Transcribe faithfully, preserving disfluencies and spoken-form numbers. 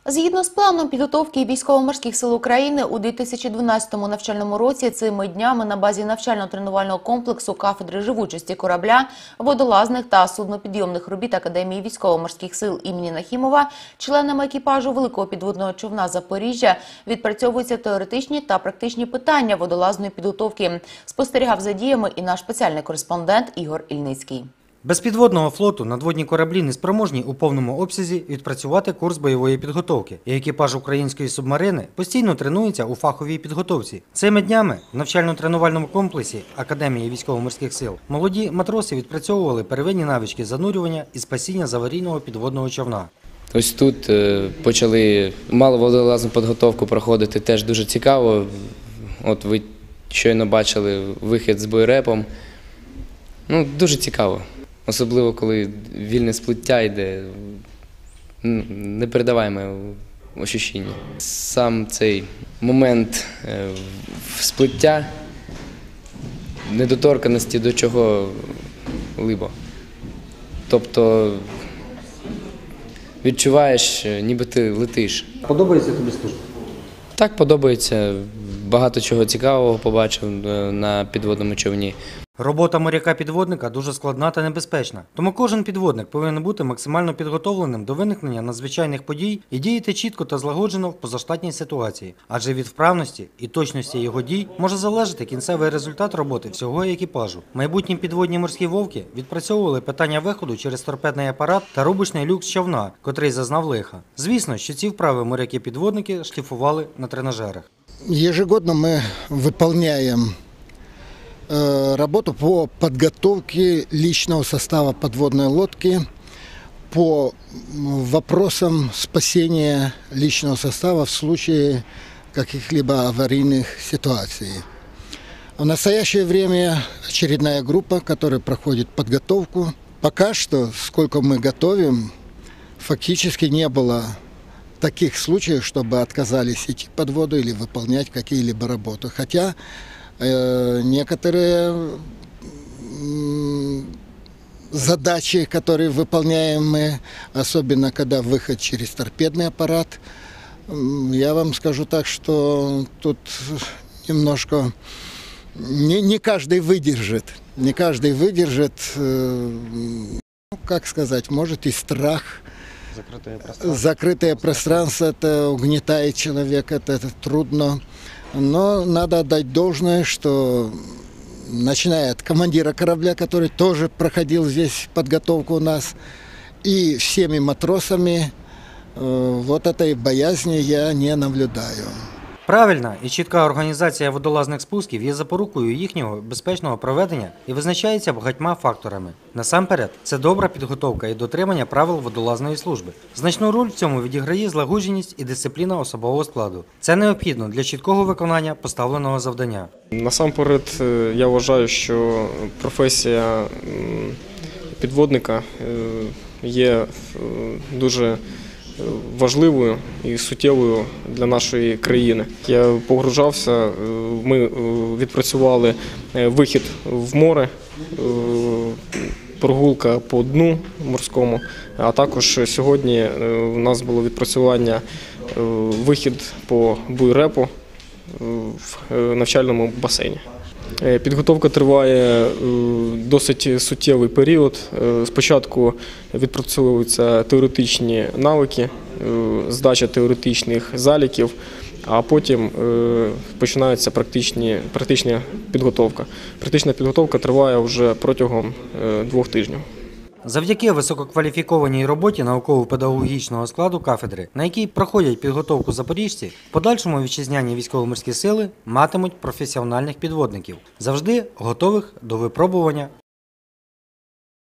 Згідно з планом підготовки військово-морських сил України у дві тисячі дванадцятому навчальному році цими днями на базі навчально-тренувального комплексу кафедри живучості корабля, водолазних та суднопідйомних робіт Академії військово-морських сил імені Нахімова членами екіпажу великого підводного човна «Запоріжжя» відпрацьовуються теоретичні та практичні питання водолазної підготовки. Спостерігав за діями і наш спеціальний кореспондент Ігор Ільницький. Без підводного флоту надводні кораблі не спроможні у повному обсязі відпрацювати курс бойової підготовки. І екіпаж української субмарини постійно тренується у фаховій підготовці. Цими днями в навчально-тренувальному комплексі Академії військово-морських сил молоді матроси відпрацьовували первинні навички занурювання і спасіння з аварійного підводного човна. Ось тут почали маловодолазну підготовку проходити теж дуже цікаво. От ви щойно бачили вихід з бойрепом. Ну, дуже цікаво. Особливо, коли вільне сплиття йде, непередаваєме відчуття. Сам цей момент сплиття, недоторканості до чого-либо. Тобто відчуваєш, ніби ти летиш. Подобається тобі служба? Так, подобається. Багато чого цікавого побачив на підводному човні. Робота моряка-підводника дуже складна та небезпечна, тому кожен підводник повинен бути максимально підготовленим до виникнення надзвичайних подій і діяти чітко та злагоджено в позаштатній ситуації, адже від вправності і точності його дій може залежати кінцевий результат роботи всього екіпажу. Майбутні підводні морські вовки відпрацьовували питання виходу через торпедний апарат та рубочний люк з човна, котрий зазнав лиха. Звісно, що ці вправи моряки-підводники шліфували на тренажерах. Ежегодно мы выполняем работу по подготовке личного состава подводной лодки, по вопросам спасения личного состава в случае каких-либо аварийных ситуаций. В настоящее время очередная группа, которая проходит подготовку. Пока что, сколько мы готовим, фактически не было таких случаев, чтобы отказались идти под воду или выполнять какие-либо работы. Хотя э, некоторые э, задачи, которые выполняем мы, особенно когда выход через торпедный аппарат, э, я вам скажу так, что тут немножко не, не каждый выдержит. Не каждый выдержит, э, ну, как сказать, может и страх. Закрытое пространство. Закрытое пространство, это угнетает человека, это, это трудно. Но надо отдать должное, что начиная от командира корабля, который тоже проходил здесь подготовку у нас, и всеми матросами, вот этой боязни я не наблюдаю. Правильна і чітка організація водолазних спусків є запорукою їхнього безпечного проведення і визначається багатьма факторами. Насамперед, це добра підготовка і дотримання правил водолазної служби. Значну роль в цьому відіграє злагодженість і дисципліна особового складу. Це необхідно для чіткого виконання поставленого завдання. Насамперед, я вважаю, що професія підводника є дуже важливою і суттєвою для нашої країни. Я погружався, ми відпрацювали вихід в море, прогулка по дну морському, а також сьогодні у нас було відпрацювання вихід по буйрепу в навчальному басейні. Підготовка триває досить суттєвий період. Спочатку відпрацьовуються теоретичні навики, здача теоретичних заліків, а потім починається практичні, практична підготовка. Практична підготовка триває вже протягом двох тижнів. Завдяки висококваліфікованій роботі науково-педагогічного складу кафедри, на якій проходять підготовку запоріжці, в подальшому вітчизняні військово-морські сили матимуть професіональних підводників, завжди готових до випробування